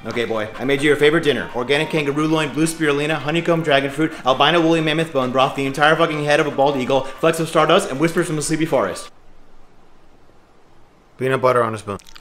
Okay, boy, I made you your favorite dinner. Organic kangaroo loin, blue spirulina, honeycomb dragon fruit, albino woolly mammoth bone broth, the entire fucking head of a bald eagle, flecks of stardust, and whispers from the sleepy forest. Peanut butter on a spoon.